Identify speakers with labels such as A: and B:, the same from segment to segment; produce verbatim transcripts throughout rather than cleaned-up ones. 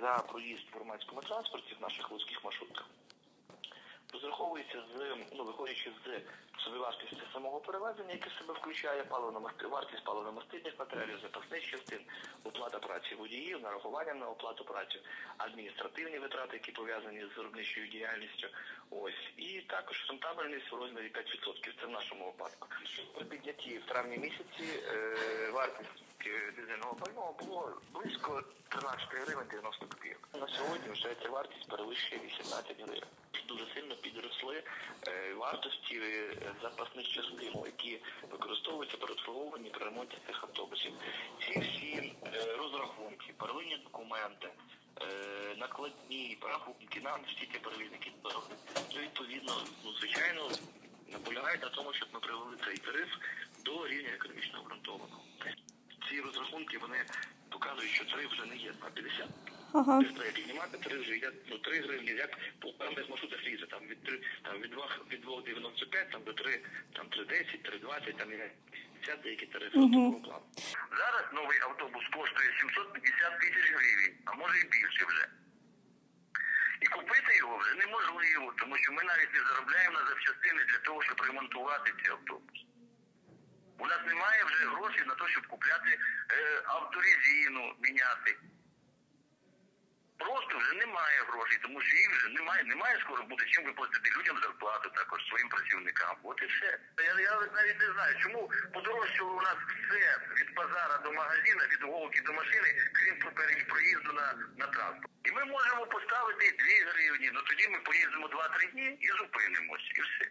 A: за проїзд в громадському транспорті в наших вузьких маршрутках розраховується з, ну, виходячи з собівартості самого перевезення, яке в себе включає паливно-мастильні, вартість паливно-мастильних матеріалів, запасних частин, оплата праці водіїв, нарахування на оплату праці, адміністративні витрати, які пов'язані з виробничою діяльністю. Ось. І також рентабельність у розмірі п'ять відсотків. Це в нашому випадку. При піднятті в травні місяці е, вартість дизельного пального було близько тринадцять гривень дев'яносто копійок. На сьогодні вже ця вартість перевищує вісімнадцять гривень. Дуже сильно підросли е, вартості е, запасних частин, які використовуються при обслуговуванні, при ремонті цих автобусів. Ці всі е, розрахунки, первинні документи, е, накладні, порахунки, нам всі ці перевізники, то відповідно, ну, звичайно, наполягають на тому, щоб ми привели цей тариф до рівня економічно обґрунтованого. Ці розрахунки, вони показують, що тариф вже не є два п'ятдесят.
B: Ага.
A: Треба піднімати, тариф вже є, ну, три гривні, як по певних маршрутах лізе, там від три, там від два від дев'яносто п'ять, там до три, там три десять, три двадцять, там є вісімдесят деякі тарифи
B: Угу.
A: такого плану. Зараз новий автобус коштує сімсот п'ятдесят тисяч гривень, а може і більше вже. І купити його вже неможливо, тому що ми навіть не заробляємо на запчастини для того, щоб ремонтувати цей автобус. У нас немає вже грошей на те, щоб купляти е, авторезину, міняти. Просто вже немає грошей, тому що їх вже немає, немає скоро буде чим виплатити людям зарплату також, своїм працівникам. От і все. Я, я навіть не знаю, чому подорожчало у нас все від базара до магазина, від голки до машини, крім проїзду на, на транспорт. І ми можемо поставити дві гривні, але тоді ми поїздимо два-три дні і зупинимось, і все.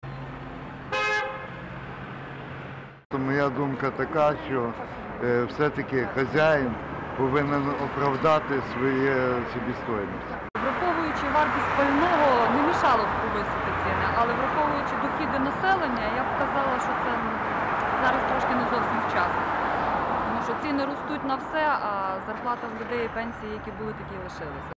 C: Моя думка така, що е, все-таки хазяїн повинен оправдати своє собівартість.
D: Враховуючи вартість пального, не мішало б повисити ціни, але враховуючи дохіди населення, я б казала, що це зараз трошки не зовсім вчасно. Тому що ціни ростуть на все, а зарплата в людей і пенсії, які були, такі і лишилися.